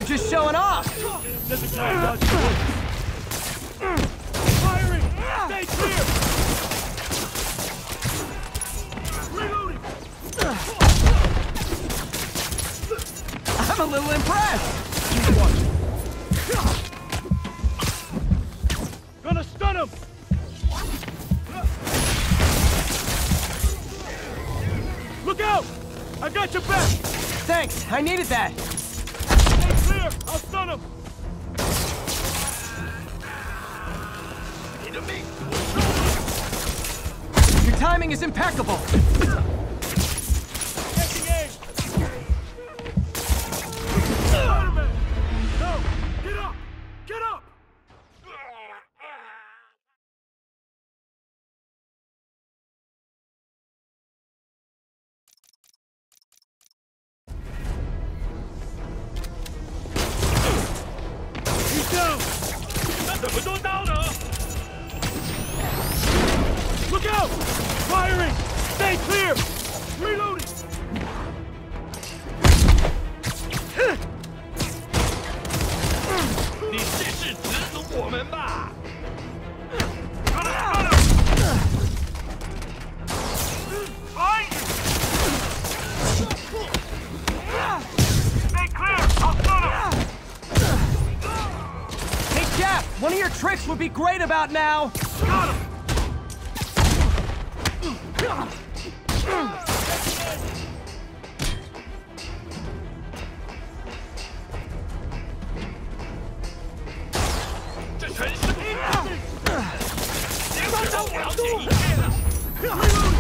Just showing off! Doesn't time dodge the bullets. Firing! Stay clear! Reloading! I'm a little impressed! Keep watching. Gonna stun him! Look out! I got your back! Thanks, I needed that! Stay clear! I'll stun him! Your timing is impeccable! Taking aim! Spider-Man! No! Get up! Get up! He's down! 那怎么都到呢 Look out! Firing! Stay clear! Reloading! 你试试直辱我们吧 Stay clear! I'll stun him! Hey, Jeff, one of your tricks would be great about now! Got him! 这全是你的！别光让我了解一切了！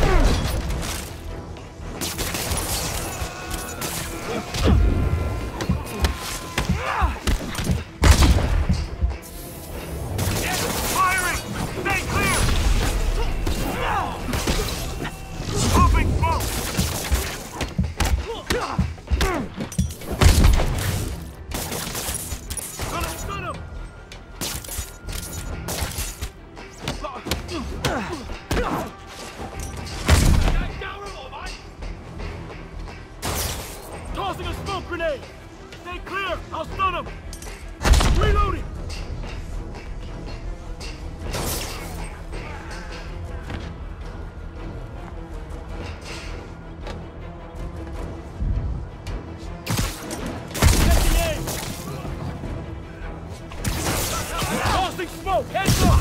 Firing! Stay clear! Popping smoke! Gonna stun him! Tossing a smoke grenade! Stay clear! I'll stun him! Reloading! Taking aim! Tossing smoke! Heads up!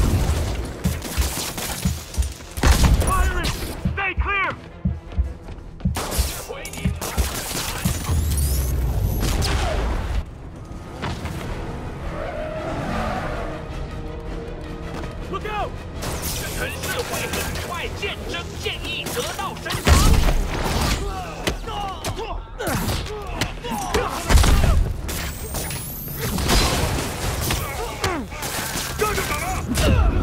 Firing! Stay clear! Look out! 这城市会很快见真建议得到升长。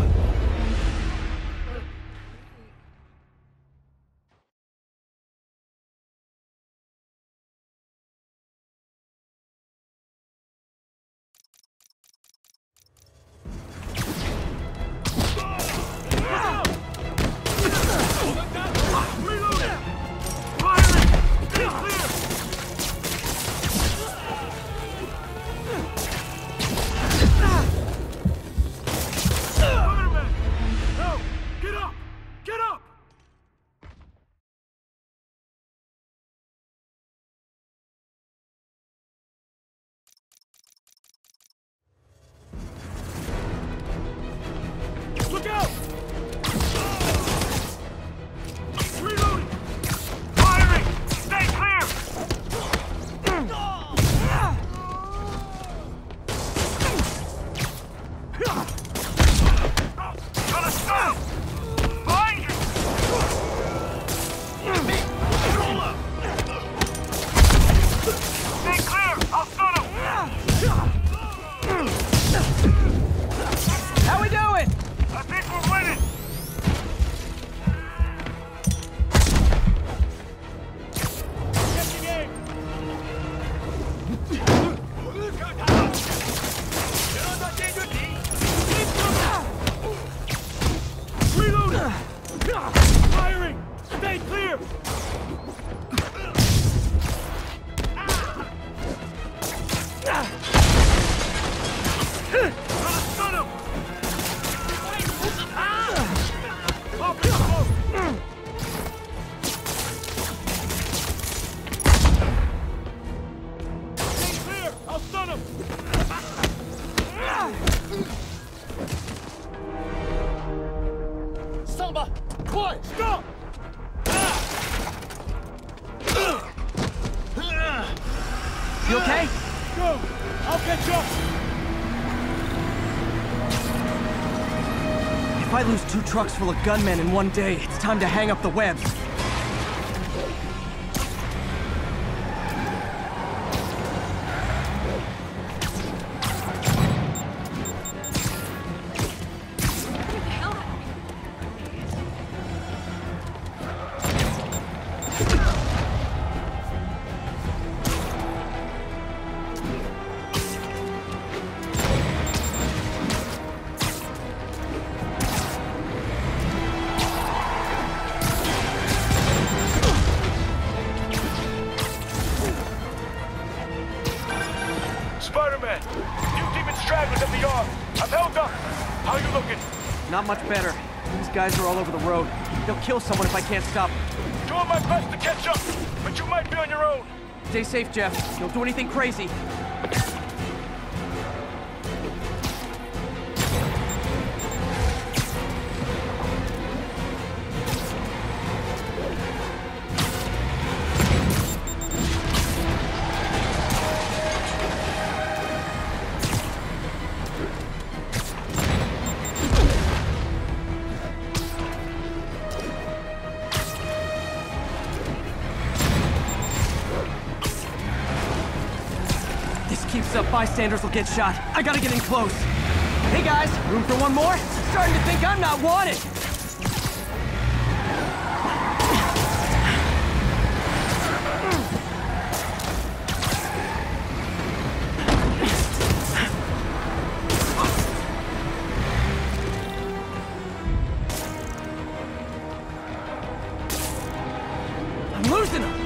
I'll stun him! Samba! Boy, stop! You okay? Go! I'll catch up! If I lose 2 trucks full of gunmen in one day, it's time to hang up the webs. Spider-Man! New demon stragglers at the yard! I've held up! How you looking? Not much better. These guys are all over the road. They'll kill someone if I can't stop them. Doing my best to catch up, but you might be on your own. Stay safe, Jeff. Don't do anything crazy. Keeps up, bystanders will get shot. I gotta get in close. Hey guys, room for one more? Starting to think I'm not wanted. I'm losing them.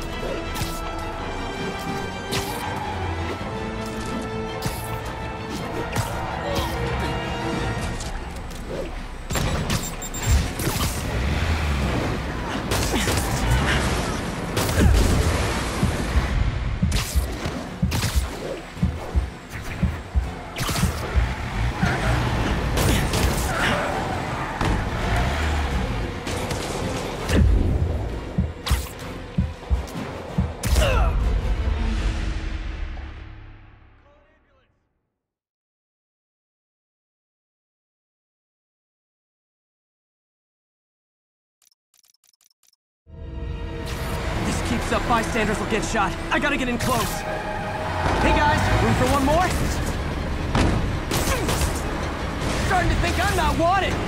Keeps up, bystanders will get shot. I gotta get in close. Hey guys, room for one more? Starting to think I'm not wanted.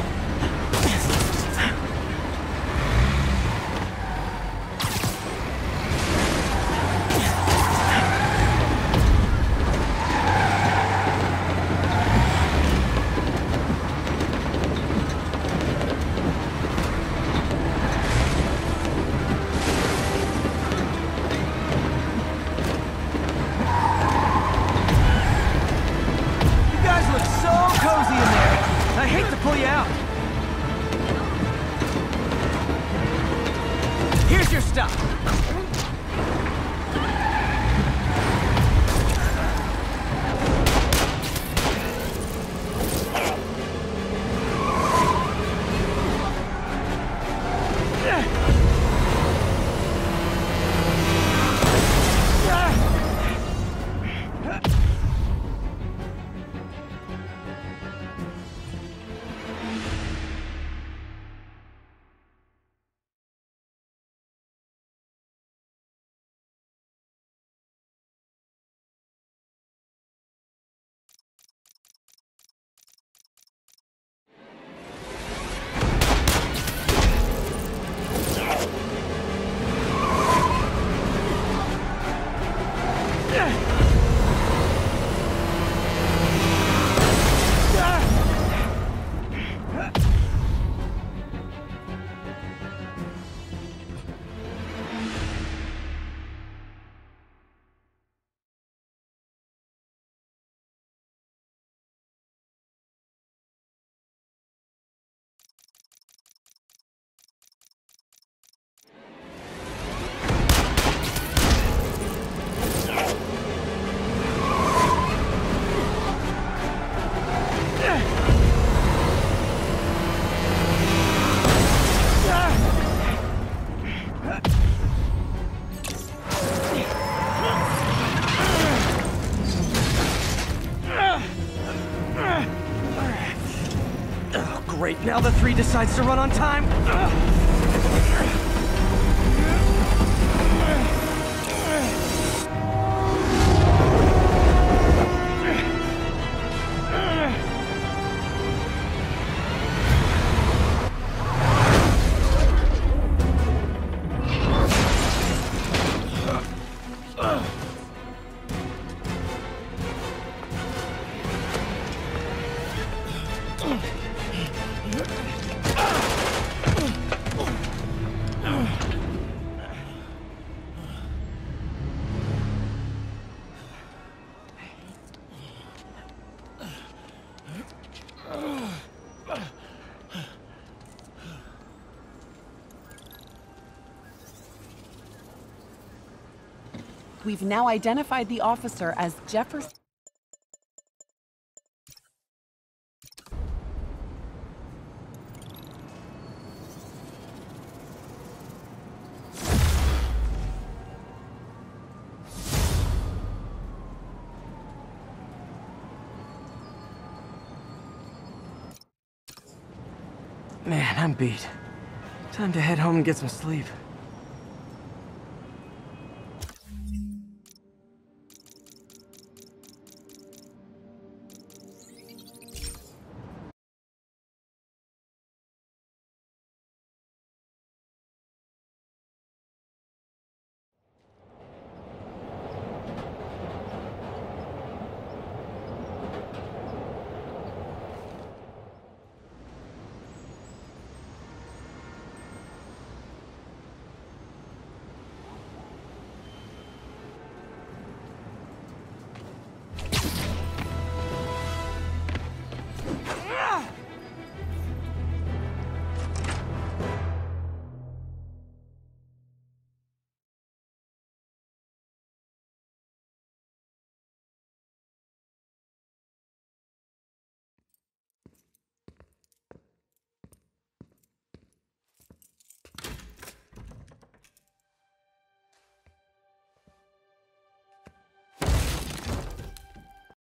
Great, now the 3 decides to run on time. We've now identified the officer as Jefferson. Man, I'm beat. Time to head home and get some sleep.